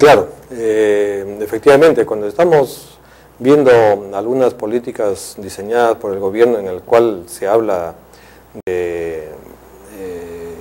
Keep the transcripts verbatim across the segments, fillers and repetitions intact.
Claro, eh, efectivamente, cuando estamos viendo algunas políticas diseñadas por el gobierno en el cual se habla de eh,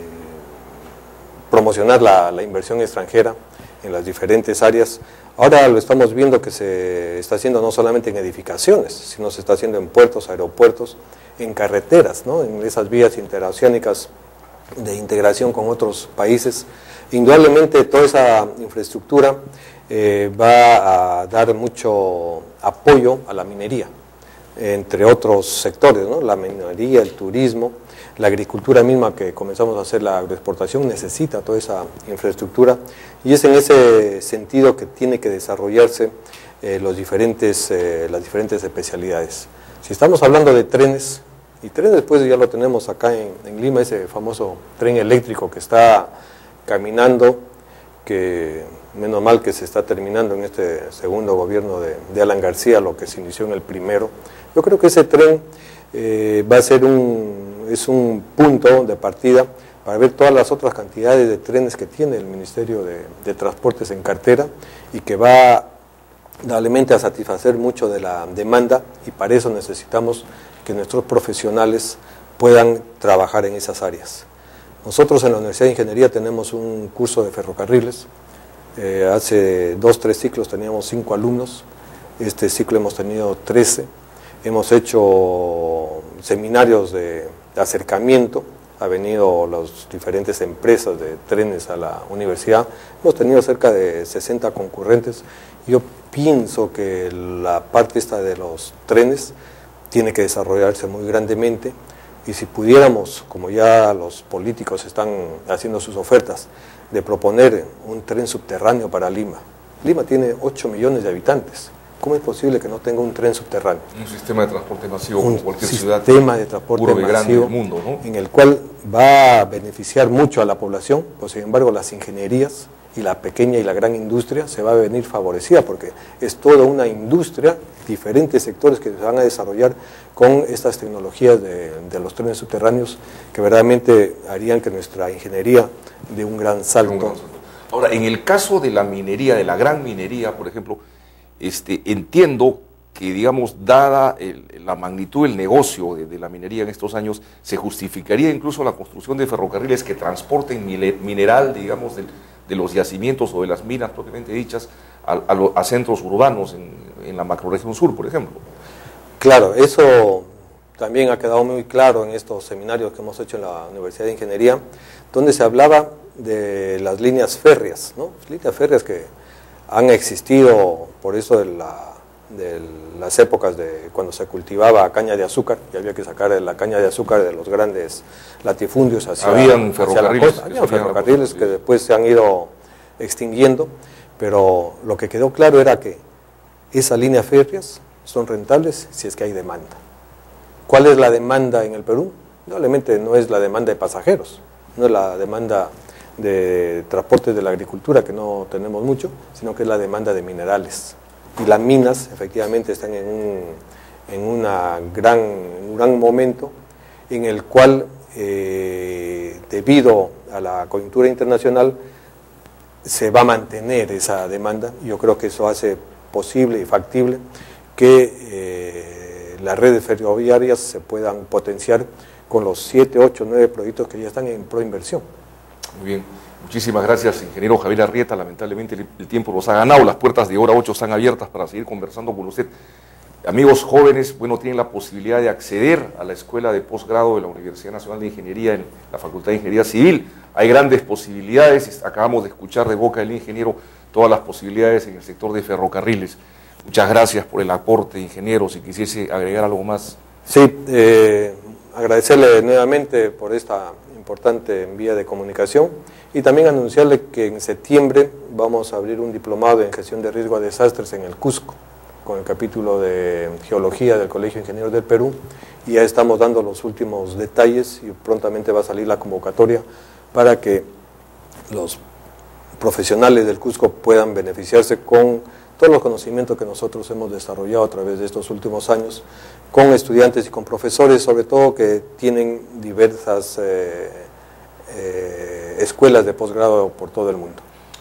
promocionar la, la inversión extranjera en las diferentes áreas, ahora lo estamos viendo que se está haciendo no solamente en edificaciones, sino se está haciendo en puertos, aeropuertos, en carreteras, ¿no? En esas vías interoceánicas de integración con otros países. Indudablemente toda esa infraestructura eh, va a dar mucho apoyo a la minería, entre otros sectores, ¿no? La minería, el turismo, la agricultura misma que comenzamos a hacer la agroexportación necesita toda esa infraestructura y es en ese sentido que tiene que desarrollarse eh, los diferentes, eh, las diferentes especialidades. Si estamos hablando de trenes, y trenes pues ya lo tenemos acá en, en Lima, ese famoso tren eléctrico que está caminando, que menos mal que se está terminando en este segundo gobierno de, de Alan García, lo que se inició en el primero. Yo creo que ese tren eh, va a ser un, es un punto de partida para ver todas las otras cantidades de trenes que tiene el Ministerio de, de Transportes en cartera y que va probablemente a satisfacer mucho de la demanda y para eso necesitamos que nuestros profesionales puedan trabajar en esas áreas. Nosotros en la Universidad de Ingeniería tenemos un curso de ferrocarriles, eh, hace dos, tres ciclos teníamos cinco alumnos, este ciclo hemos tenido trece, hemos hecho seminarios de, de acercamiento, ha venido las diferentes empresas de trenes a la universidad, hemos tenido cerca de sesenta concurrentes. Yo pienso que la parte esta de los trenes tiene que desarrollarse muy grandemente y si pudiéramos, como ya los políticos están haciendo sus ofertas, de proponer un tren subterráneo para Lima. Lima tiene ocho millones de habitantes. ¿Cómo es posible que no tenga un tren subterráneo? Un sistema de transporte masivo un como cualquier ciudad. Un sistema de transporte masivo del mundo, ¿no? En el cual va a beneficiar mucho a la población, pues sin embargo las ingenierías y la pequeña y la gran industria se va a venir favorecida porque es toda una industria, diferentes sectores que se van a desarrollar con estas tecnologías de, de los trenes subterráneos que verdaderamente harían que nuestra ingeniería dé un gran salto. Un gran salto. Ahora, en el caso de la minería, de la gran minería, por ejemplo, este, entiendo que, digamos, dada el, la magnitud del negocio de, de la minería en estos años, se justificaría incluso la construcción de ferrocarriles que transporten mineral, digamos, del de los yacimientos o de las minas propiamente dichas a, a, a centros urbanos en, en la macroregión sur, por ejemplo. Claro, eso también ha quedado muy claro en estos seminarios que hemos hecho en la Universidad de Ingeniería, donde se hablaba de las líneas férreas, ¿no? Líneas férreas que han existido por eso de, la, de las épocas de cuando se cultivaba caña de azúcar, y había que sacar la caña de azúcar de los grandes latifundios hacia, Habían hacia ferrocarriles, la costa. Habían ferrocarriles que después se han ido extinguiendo, pero lo que quedó claro era que esas líneas férreas son rentables si es que hay demanda. ¿Cuál es la demanda en el Perú? Probablemente no es la demanda de pasajeros, no es la demanda de transportes de la agricultura, que no tenemos mucho, sino que es la demanda de minerales. Y las minas efectivamente están en un, en una gran, en un gran momento en el cual, eh, debido a la coyuntura internacional, se va a mantener esa demanda. Yo creo que eso hace posible y factible que eh, las redes ferroviarias se puedan potenciar con los siete, ocho, nueve proyectos que ya están en proinversión. Muy bien, muchísimas gracias, ingeniero Javier Arrieta. Lamentablemente el, el tiempo nos ha ganado, las puertas de hora ocho están abiertas para seguir conversando con usted. Amigos jóvenes, bueno, tienen la posibilidad de acceder a la escuela de posgrado de la Universidad Nacional de Ingeniería en la Facultad de Ingeniería Civil. Hay grandes posibilidades, acabamos de escuchar de boca del ingeniero todas las posibilidades en el sector de ferrocarriles. Muchas gracias por el aporte, ingeniero, si quisiese agregar algo más. Sí, eh, agradecerle nuevamente por esta importante vía de comunicación y también anunciarle que en septiembre vamos a abrir un diplomado en gestión de riesgo a desastres en el Cusco, con el capítulo de Geología del Colegio de Ingenieros del Perú, y ya estamos dando los últimos detalles y prontamente va a salir la convocatoria para que los profesionales del Cusco puedan beneficiarse con todos los conocimientos que nosotros hemos desarrollado a través de estos últimos años, con estudiantes y con profesores, sobre todo que tienen diversas eh, eh, escuelas de posgrado por todo el mundo.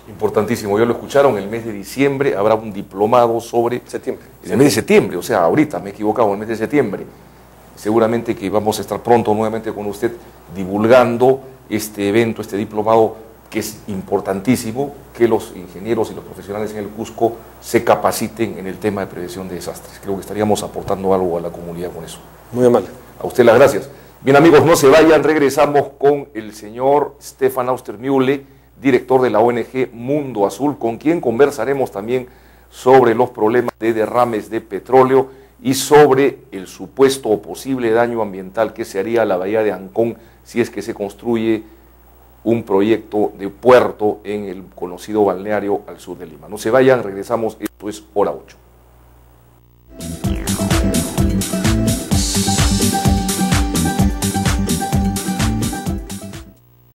Importantísimo, ya lo escucharon, en el mes de diciembre habrá un diplomado sobre... Septiembre. En el mes de septiembre, o sea, ahorita me he equivocado, en el mes de septiembre. Seguramente que vamos a estar pronto nuevamente con usted divulgando este evento, este diplomado, que es importantísimo que los ingenieros y los profesionales en el Cusco se capaciten en el tema de prevención de desastres. Creo que estaríamos aportando algo a la comunidad con eso. Muy amable. A usted las gracias. Bien, amigos, no se vayan, regresamos con el señor Stefan Austermühle, director de la O N G Mundo Azul, con quien conversaremos también sobre los problemas de derrames de petróleo y sobre el supuesto o posible daño ambiental que se haría a la bahía de Ancón si es que se construye un proyecto de puerto en el conocido balneario al sur de Lima. No se vayan, regresamos, esto es Hora ocho.